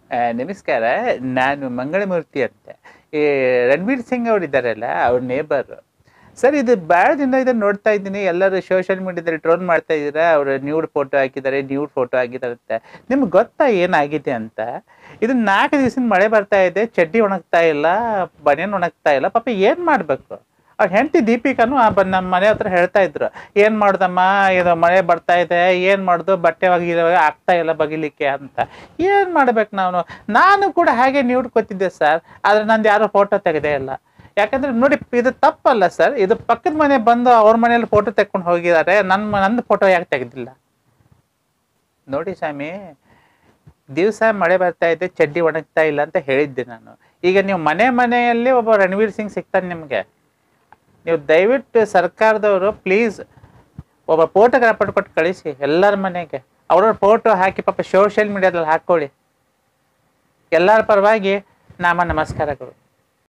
ನಮಸ್ಕಾರ. ನಾನು ಮಂಗಳಮೂರ್ತಿ ಅಂತ. ಈ ರಣವೀರ್ ಸಿಂಗ್ ಅವ್ರು ಇದ್ದಾರಲ್ಲ, ಅವ್ರ ನೇಬರ್ ಸರ್. ಇದು ಭಾಳ ದಿನ ಇದನ್ನು ನೋಡ್ತಾ ಇದ್ದೀನಿ, ಎಲ್ಲರೂ ಸೋಷಿಯಲ್ ಮೀಡಿಯಾದಲ್ಲಿ ಟ್ರೋಲ್ ಮಾಡ್ತಾ ಇದ್ದೀರಾ. ಅವರು ನ್ಯೂಡ್ ಫೋಟೋ ಹಾಕಿದ್ದಾರೆ, ನ್ಯೂಡ್ ಫೋಟೋ ಹಾಕಿದಾರಂತೆ. ನಿಮ್ಗೆ ಗೊತ್ತಾ ಏನಾಗಿದೆ ಅಂತ? ಇದು 4 ದಿವಸದಿಂದ ಮಳೆ ಬರ್ತಾ ಇದೆ, ಚಡ್ಡಿ ಒಣಗ್ತಾ ಇಲ್ಲ, ಬನಿಯನ್ ಒಣಗ್ತಾ ಇಲ್ಲ. ಪಾಪ ಏನು ಮಾಡಬೇಕು? ಅವ್ರ ಹೆಂಡತಿ ದೀಪಿಕಾನು ನಮ್ಮ ಮನೆ ಹತ್ರ ಹೇಳ್ತಾ ಇದ್ರು, ಏನು ಮಾಡ್ದಮ್ಮ, ಇದು ಮಳೆ ಬರ್ತಾ ಇದೆ, ಏನು ಮಾಡ್ದು, ಬಟ್ಟೆ ಆಗ್ತಾ ಇಲ್ಲ ಬಗಿಲಿಕ್ಕೆ ಅಂತ. ಏನು ಮಾಡ್ಬೇಕು ನಾನು ಕೂಡ ಹಾಗೆ ನ್ಯೂಡ್ ಕೊತ್ತಿದ್ದೆ ಸರ್. ಆದರೆ ನಂದು ಯಾರು ಫೋಟೋ ತೆಗೆದೇ ಇಲ್ಲ. ಯಾಕಂದ್ರೆ ನೋಡಿ, ಇದು ತಪ್ಪಲ್ಲ ಸರ್. ಇದು ಪಕ್ಕದ ಮನೆ ಬಂದು ಅವ್ರ ಮನೇಲಿ ಫೋಟೋ ತೆಕ್ಕೊಂಡು ಹೋಗಿದ್ದಾರೆ, ನಂದು ಫೋಟೋ ಯಾಕೆ ತೆಗೆದಿಲ್ಲ? ನೋಡಿ ಸ್ವಾಮಿ, ದಿವಸ ಮಳೆ ಬರ್ತಾ ಇದೆ, ಚಡ್ಡಿ ಒಣಗ್ತಾ ಇಲ್ಲ ಅಂತ ಹೇಳಿದ್ದೆ ನಾನು. ಈಗ ನೀವು ಮನೆಯಲ್ಲಿ ಒಬ್ಬ ರಣವೀರ್ ಸಿಂಗ್ ಸಿಗ್ತಾನೆ ನಿಮಗೆ. ನೀವು ದಯವಿಟ್ಟು ಸರ್ಕಾರದವರು ಪ್ಲೀಸ್ ಒಬ್ಬ ಫೋಟೋಗ್ರಾಫರ್ ಕೊಟ್ಟು ಕಳಿಸಿ ಎಲ್ಲರ ಮನೆಗೆ. ಅವ್ರವ್ರ ಫೋಟೋ ಹಾಕಿ ಪಾಪ ಸೋಷಿಯಲ್ ಮೀಡಿಯಾದಲ್ಲಿ ಹಾಕ್ಕೊಳ್ಳಿ. ಎಲ್ಲರ ಪರವಾಗಿ ನಮಸ್ಕಾರಗಳು.